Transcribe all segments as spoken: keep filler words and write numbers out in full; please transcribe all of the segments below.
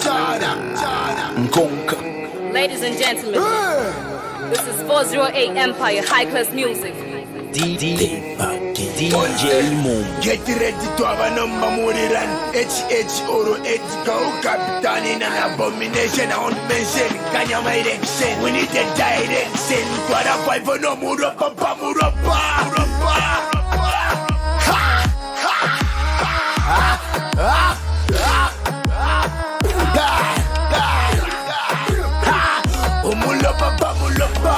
Ladies and gentlemen, this is four oh eight Empire High Class Music. D D D J Moon. Get ready to have a number more than H H or H go Captain in an abomination. I won't mention Kanya my direction. We need a direction. What a five for no MULOPA, MULOPA. UMULOPA, MULOPA.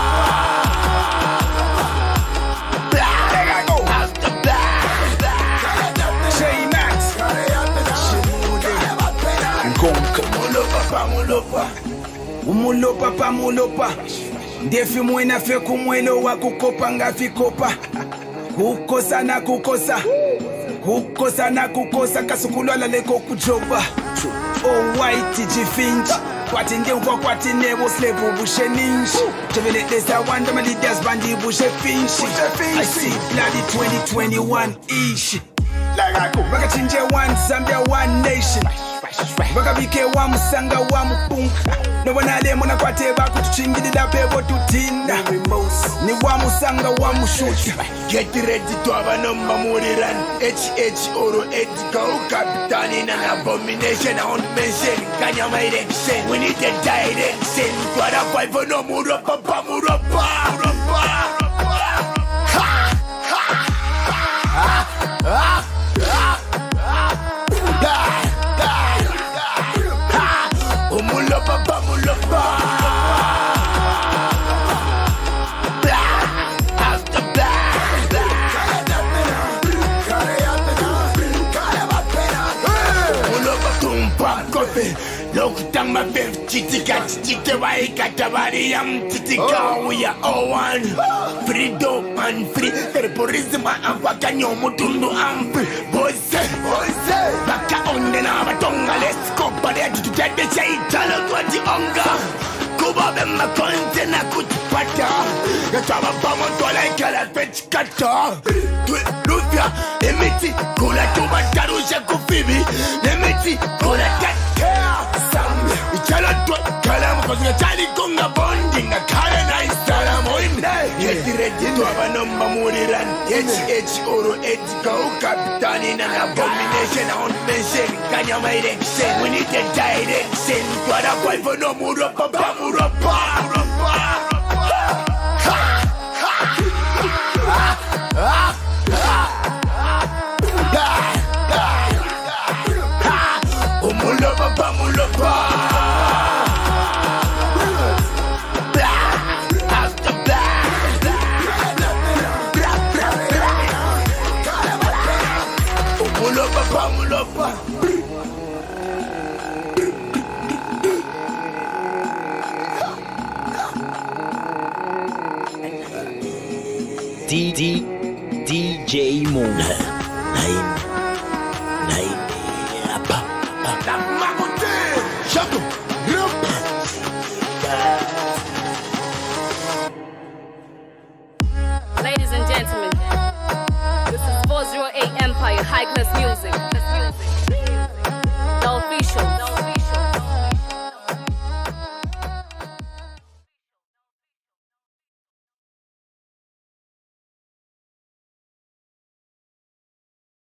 MULOPA, UMULOPA pa MULOPA. Ndefi mwena fe kumwelo wa kukopa ngafi kopa. Kukosa na kukosa. Kukosa na kukosa kasukulwala leko kujoba. Oh white jifinji. Kwati nge ukwa kwati nebo slevu bushe ninji. Chevele desa wanda my leaders bandi bushe finshi. I see bloody twenty twenty-one ish. Baka chinje one Zambia one nation. Baka bike wa musanga wa mupunga. No wanale muna kwate baku tuchingidida pebo tutinda. Ni wa musanga wa mushuta. Get ready to have a number more than H H or H go Captain in an abomination. I won't mention Kanya my direction. We need a direction. What a five for no MULOPA, MULOPA. UMULOPA, MULOPA. Lokutang mabef chitika chitika waika tabariam chitika we are all one. Freedom and free terrorism and wakanyo mutundu ampi. Boys, boys, baka onde na batonga let's go pare to get the chaitala kwa di onga. Kuba bema konte na kutipata. Gataba bama tola ikala pechikata. Tue lufya emiti kula tuba tarusha kufibi. Emiti kula kata. Chala to kalam cause we tali konga bonding a kala nice salam oim. Get ready to have a number more than H H or H go Captain in an abomination. I won't mention Kanya my direction. We need a direction. What a five for no MULOPA, MULOPA. UMULOPA, MULOPA. MULOPA, MULOPA. D D D J Moon. Nine Nine Apa Shako Ladies and gentlemen, this is four oh eight Empire High Class Music.